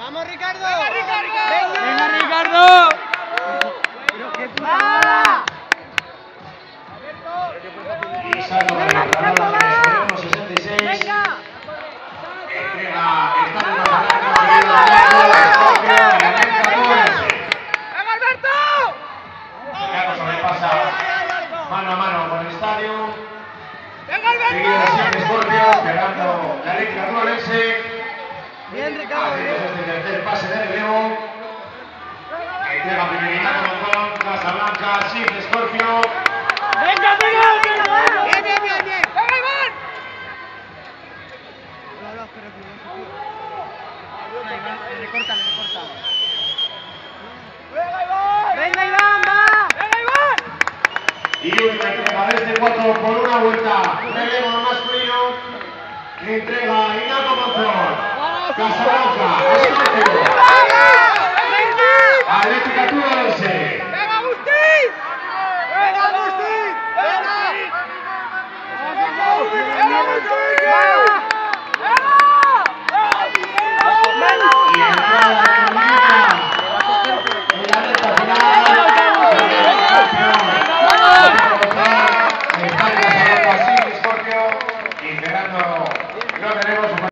¡Vamos, Ricardo! ¡Venga, Ricardo! ¡Venga, Ricardo! Y salto para el ganador de los 66. ¡Venga! Entrega el tanto Blanca, seguido de Scorpio, ¡Venga, Alberto! ya sobrepasa mano a mano con el estadio. ¡Venga, Seguido de Alberto! siempre Scorpio, pegando la eléctrica tualense. Bien, Ricardo, bien. Desde el tercer pase de relevo. Entrega Primerinato Monzón, Casablanca, Shift Scorpio. ¡Venga, Miguel! ¡Bien, bien, bien, bien! ¡Venga, Iván! Recórtale, recórtale. ¡Venga, Iván! ¡Venga, Iván, va! ¡Venga, Iván! Y última entrega de este 4 por una vuelta. Relevo masculino. Entrega Inaco Monzón. Casablanca, Scorpio. ¡Venga! Atlética Tualense.